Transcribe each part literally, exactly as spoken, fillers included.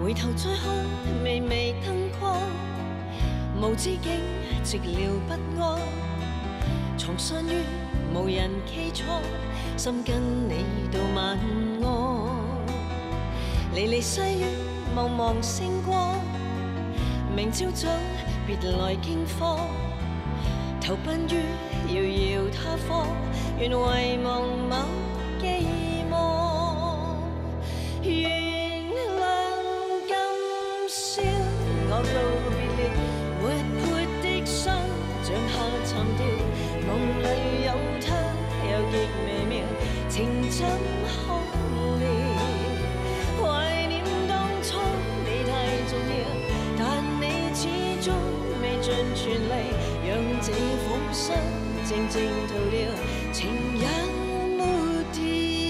回頭再看，微微燈光，無知竟寂寥不安。藏身於無人基礎，心跟你道晚安。離離細雨，茫茫星光，明朝早別來驚慌。投奔於遙遙他方，願遺忘某寄望。原諒今宵我告別了，活潑的心像下沉掉，夢裏有他又極微妙，情怎可料？懷念當初你太重要，但你始終未盡全力，讓這顆心靜靜逃掉，情也沒掉。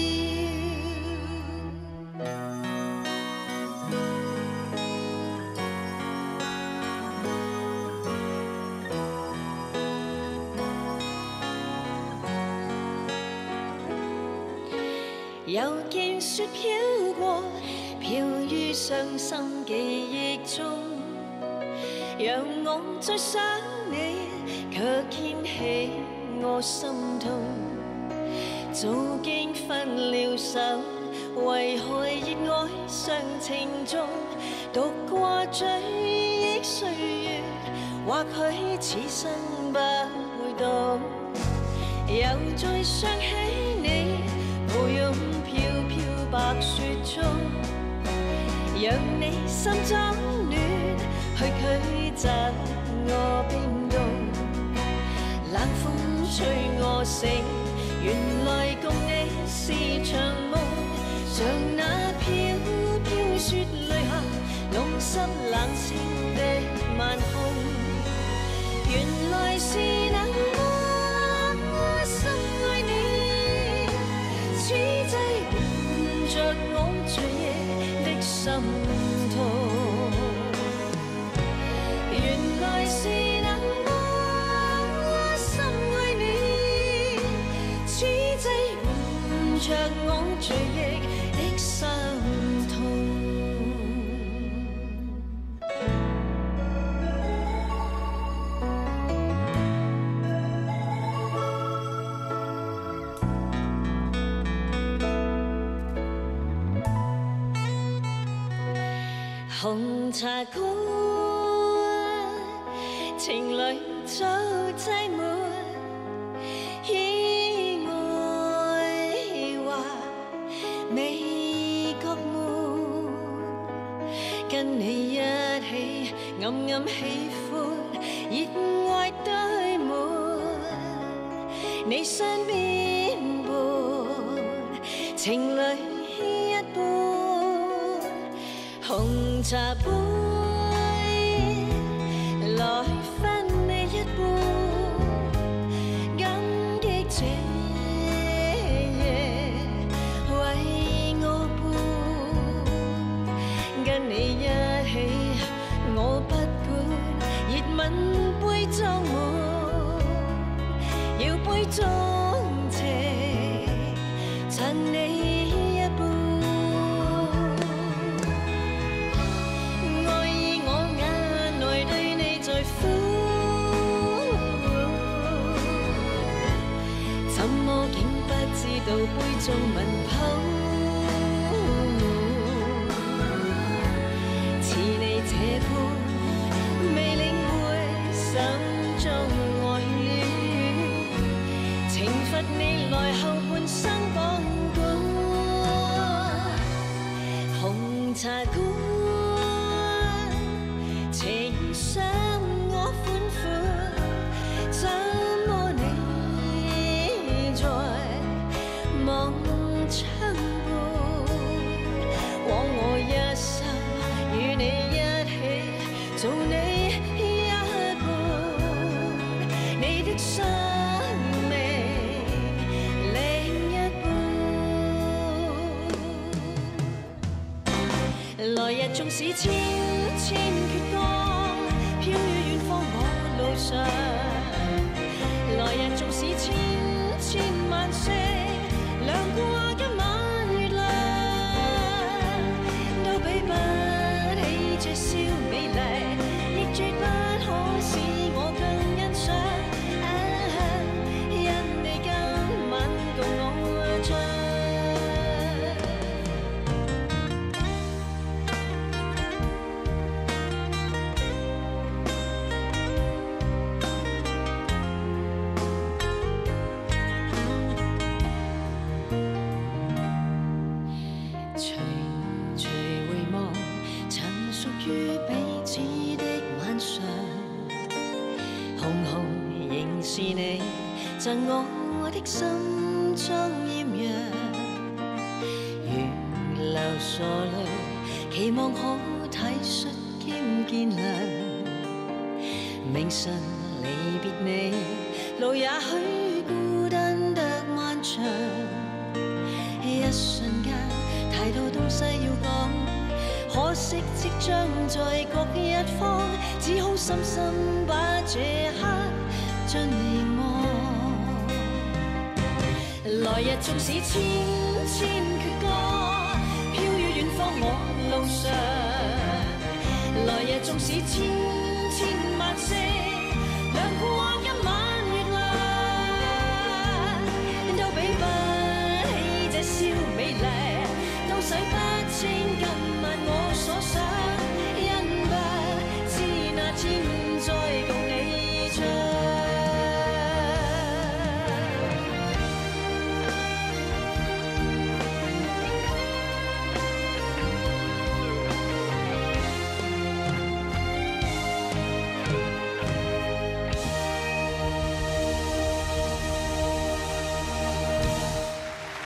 又見雪飄過，飄於傷心記憶中，讓我再想你，卻牽起我心痛。早經分了手，為何熱愛常情中，獨掛追憶歲月，或許此生不會懂。又再想起你，抱擁飄飄白雪中，讓你心怎暖，去驅走我冰凍。冷風吹我醒，原來共你是場夢，像那飄飄雪淚下，弄濕冷清的晚空。原來是那麼深愛你，此際換着我醉夜的心痛。原來是那麼深愛你，此際換着我醉夜的心痛。紅茶館，情侶早擠滿，意外話未覺悶，跟你一起暗暗喜歡，熱愛堆滿，你身邊伴，情侶一般。紅茶杯，來分你一半，感激這夜為我伴，跟你一起我不管，熱吻杯裝滿，搖杯中情，襯你一半。怎麼竟不知道杯中文譜？似你這般未領會心中愛戀，懲罰你來後半生綁管。紅茶館，情傷我款款，怎麼你在望窗畔，枉我一生與你一起做你一半，你的生命另一半。來日縱使千千闕歌，飄於遠方我路上，來日縱使千千萬星亮過今晚月亮，都比不隨隨回望，曾屬於彼此的晚上，紅紅仍是你贈我的心中豔陽，如流傻淚，期望可體恤兼見諒。明晨離別你，路也許孤單得漫長。一瞬間太多東西要講，可惜即將在各一方，只好深深把這刻盡凝望。來日縱使千千闕歌，飄於遠方我路上。來日縱使千